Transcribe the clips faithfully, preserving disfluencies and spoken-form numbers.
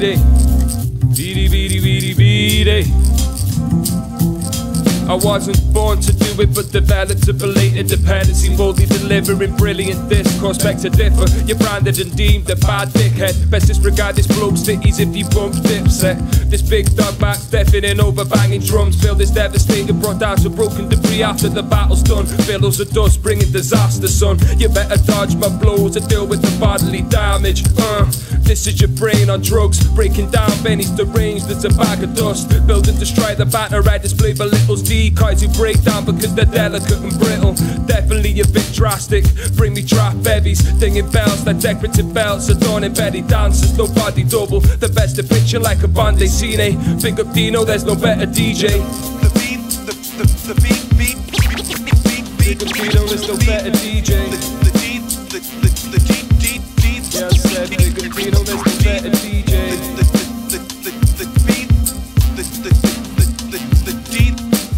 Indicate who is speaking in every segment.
Speaker 1: beat Beady, beady, beady, beady. I wasn't born to do it, but developed a belated dependency, boldly delivering brilliant discourse. Back to differ, you're branded and deemed a bad dickhead. Best disregard this bloke's stickies if you bump Dipset. This big dog Max deafening over banging drums. Feel this devastated, brought down to broken debris after the battle's done. Billows of dust bringing disaster, son. You better dodge my blows to deal with the bodily damage. Uh, this is your brain on drugs, breaking down Benny's deranged. There's a bag of dust, building to strike the batter. I display belittles decoys who break down because they're delicate and brittle. Definitely a bit drastic. Bring me trap bevies, dinging bells like decorative belts, adorning Betty dancers. No body double, the best depiction like a Bande Cine. Big up Dino, there's no better D J.
Speaker 2: The beat, the the the beat, beat, beat, beat.
Speaker 1: Big up Dino, there's no better D J.
Speaker 2: The the deep, the the the deep, deep, deep.
Speaker 1: Yeah, I said big up Dino, there's no better D J.
Speaker 2: The the the the the beat, the the the the the deep.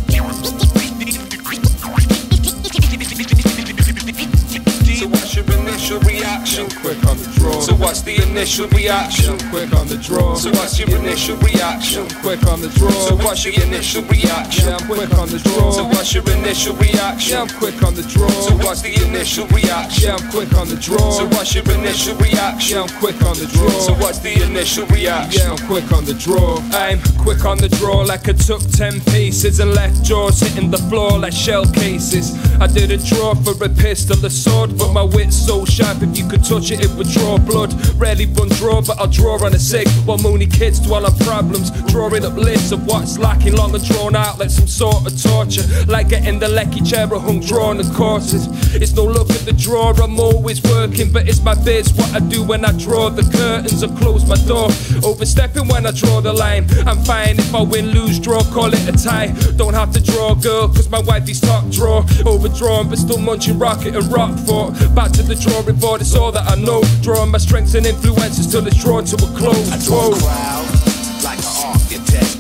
Speaker 1: So what's your initial reaction? Quick on the draw. So what's the initial reaction? Quick on the draw. So what's your initial reaction? Quick on the draw. So what's your initial reaction? I'm quick on the draw. So what's your initial reaction? I'm quick on the draw. So what's the initial reaction? I'm quick on the draw. So what's your initial reaction? I'm quick on the draw. So what's the initial reaction? Yeah, I'm quick on the draw. I'm quick on the draw like I took ten paces and left jaws hitting the floor like shell cases. I didn't draw for a pistol, a sword, but my wit's so sharp if you could touch it, it would draw blood. Rarely bun draw, but I'll draw on a sig. While moony kids dwell on problems, drawing up lists of what's lacking, long and drawn out like some sort of torture. Like getting the lecky chair or hung drawing the courses. It's no look at the draw, I'm always working, but it's my biz. What I do when I draw the curtains or close my door. Overstepping when I draw the line. I'm fine if I win, lose, draw, call it a tie. Don't have to draw a girl, cause my wifey's top draw. Overdrawn, but still munching rocket and rock fort. Back to the drawing board, it's all that I know. Drawing my strengths and influences till it's drawn to a close.
Speaker 2: I draw a crowd like an architect.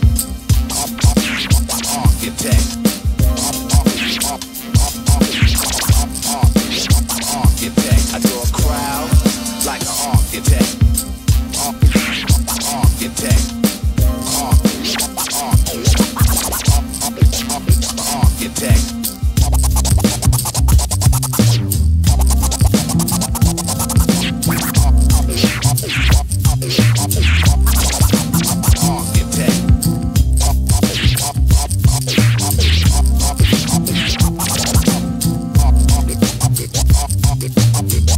Speaker 2: Architect. Architect. I draw a crowd like an architect. Architect. Architect.
Speaker 3: Architect.